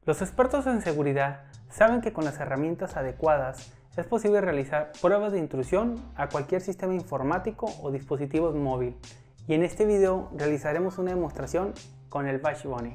Los expertos en seguridad saben que con las herramientas adecuadas es posible realizar pruebas de intrusión a cualquier sistema informático o dispositivo móvil, y en este video realizaremos una demostración con el Bash Bunny.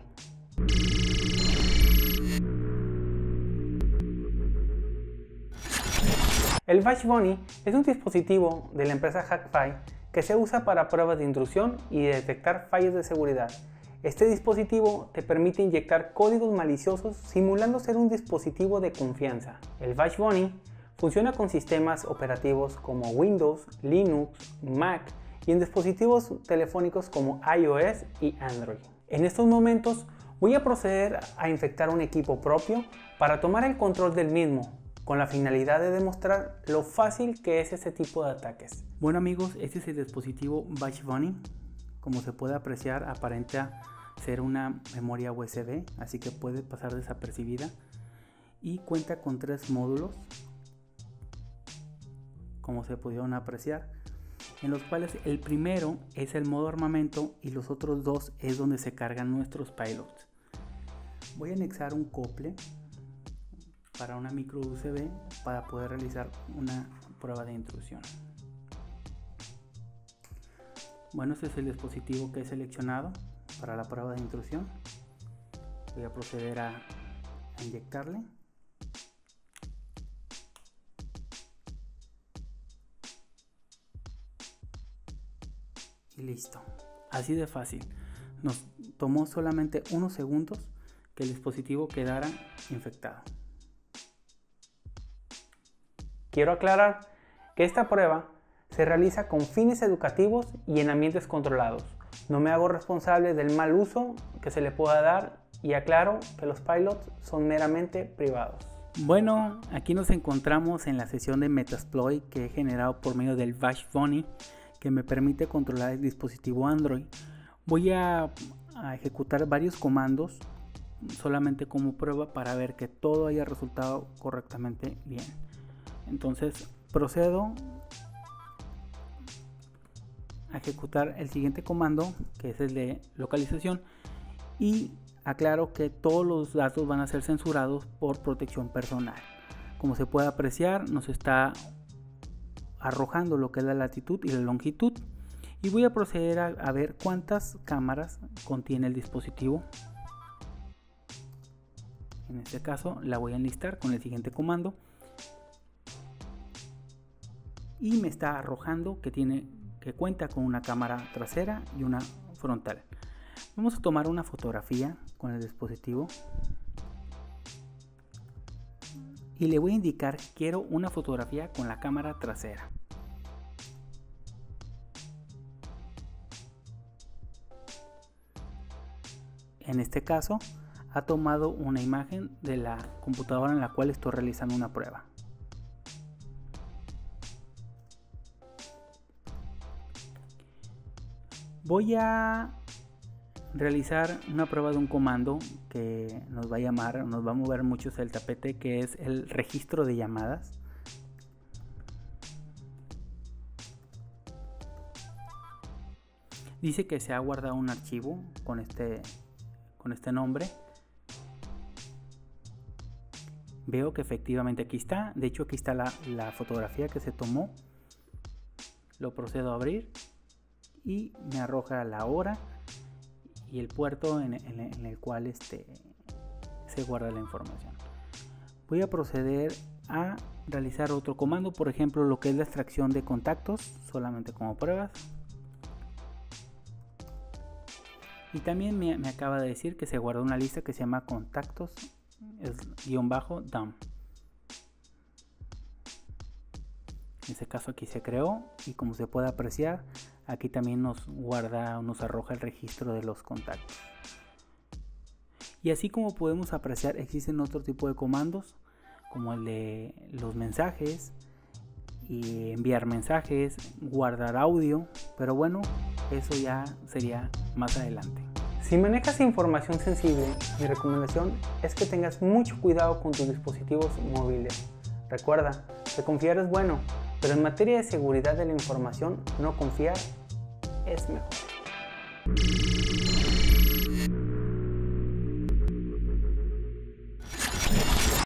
El Bash Bunny es un dispositivo de la empresa Hackfy que se usa para pruebas de intrusión y detectar fallos de seguridad. Este dispositivo te permite inyectar códigos maliciosos simulando ser un dispositivo de confianza. El Bash Bunny funciona con sistemas operativos como Windows, Linux, Mac y en dispositivos telefónicos como iOS y Android. En estos momentos voy a proceder a infectar un equipo propio para tomar el control del mismo, con la finalidad de demostrar lo fácil que es este tipo de ataques. Bueno amigos, este es el dispositivo Bash Bunny. Como se puede apreciar, aparenta ser una memoria USB, así que puede pasar desapercibida, y cuenta con 3 módulos, como se pudieron apreciar, en los cuales el primero es el modo armamento y los otros 2 es donde se cargan nuestros payloads. Voy a anexar un acople para una micro USB para poder realizar una prueba de intrusión. Bueno, este es el dispositivo que he seleccionado para la prueba de intrusión. Voy a proceder a inyectarle. Y listo. Así de fácil. Nos tomó solamente unos segundos que el dispositivo quedara infectado. Quiero aclarar que esta prueba se realiza con fines educativos y en ambientes controlados. No me hago responsable del mal uso que se le pueda dar y aclaro que los payloads son meramente privados. Bueno, aquí nos encontramos en la sesión de Metasploit que he generado por medio del Bash Bunny, que me permite controlar el dispositivo Android. Voy a ejecutar varios comandos solamente como prueba para ver que todo haya resultado correctamente bien. Entonces procedo a ejecutar el siguiente comando, que es el de localización, y aclaro que todos los datos van a ser censurados por protección personal. Como se puede apreciar, nos está arrojando lo que es la latitud y la longitud, y voy a proceder a ver cuántas cámaras contiene el dispositivo. En este caso la voy a enlistar con el siguiente comando y me está arrojando que cuenta con una cámara trasera y una frontal. Vamos a tomar una fotografía con el dispositivo y le voy a indicar que quiero una fotografía con la cámara trasera. En este caso ha tomado una imagen de la computadora en la cual estoy realizando una prueba. Voy a realizar una prueba de un comando que nos va a mover mucho el tapete, que es el registro de llamadas. Dice que se ha guardado un archivo con este nombre. Veo que efectivamente aquí está. De hecho, aquí está la fotografía que se tomó. Lo procedo a abrir y me arroja la hora y el puerto en el cual se guarda la información. Voy a proceder a realizar otro comando, por ejemplo lo que es la extracción de contactos, solamente como pruebas. Y también me acaba de decir que se guardó una lista que se llama contactos -dump. En este caso aquí se creó y como se puede apreciar, aquí también nos arroja el registro de los contactos. Y así como podemos apreciar, existen otro tipo de comandos como el de los mensajes y enviar mensajes, guardar audio, pero bueno, eso ya sería más adelante. Si manejas información sensible, mi recomendación es que tengas mucho cuidado con tus dispositivos móviles. Recuerda que confiar es bueno, pero en materia de seguridad de la información, no confiar es mejor.